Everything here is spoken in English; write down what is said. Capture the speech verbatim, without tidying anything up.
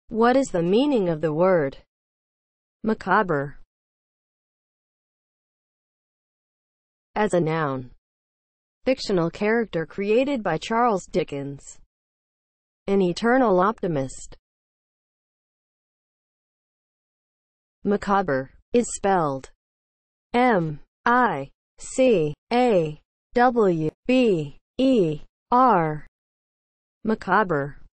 What is the meaning of the word macabre? As a noun, fictional character created by Charles Dickens. An eternal optimist. Macabre is spelled M I C A W B E R. Macabre.